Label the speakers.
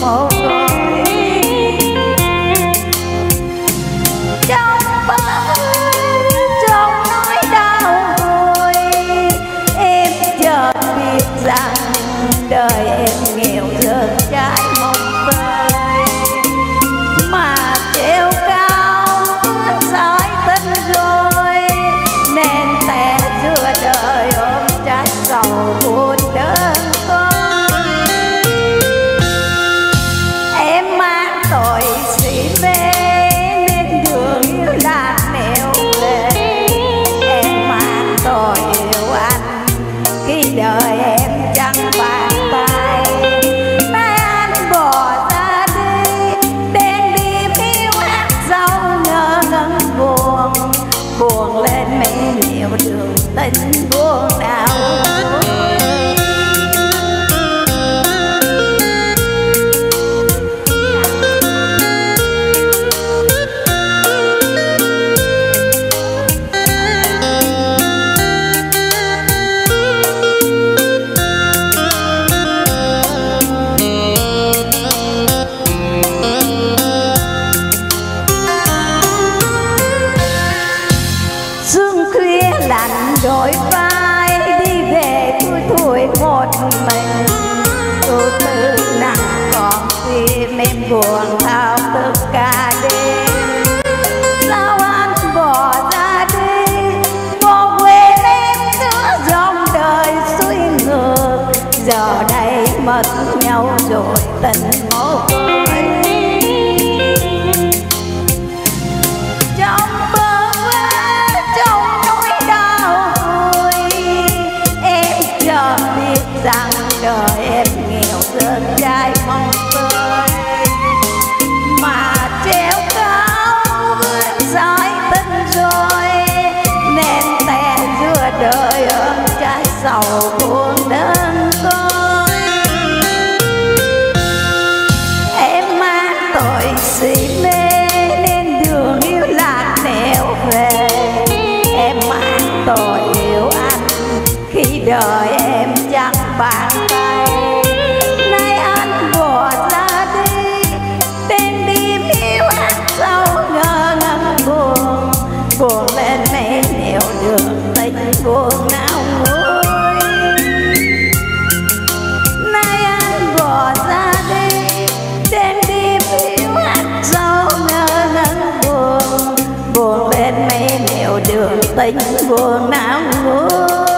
Speaker 1: mồ côi. Trong nỗi đau vùi em chợt biết rằng đời em nghèo rớt trái mong tơi, mà treo cao sỏi tình rồi nên té giữa đời ôm trái sầu buồn đơn côi. Em mang tội si mê nên đường yêu lạc nẻo về, em mang tội yêu anh khi đời em chẳng bàn tay. Nay anh bỏ ra đi đen đi phiêu hát dâu ngơ ngẩn buồn, buồn lên mấy nhiều đường tình buồn đau. Lạnh đôi vai đi về thui thui một mình, tôi tự nặng còn tim em buồn thao tất cả đêm. Sao anh bỏ ra đi bỏ quên em giữa dòng đời suy ngược, giờ đây mất nhau rồi tình mồ côi. Rằng đời em nghèo rớt trái mong tơi, mà treo cao sỏi tình rồi nên té giữa đời ôm trái sầu buồn đơn côi. Em mang tội si mê nên đường yêu lạc nẻo về, em mang tội yêu anh khi đời em chẳng bàn tay. Nay anh bỏ ra đi tên đêm yêu hát sâu ngơ ngẩn buồn, buồn lên mấy nẻo đường tình buồn não nguôi. Nay anh bỏ ra đi tên đêm yêu hát sâu ngơ ngẩn buồn, buồn lên mấy nẻo đường tình buồn não nguôi.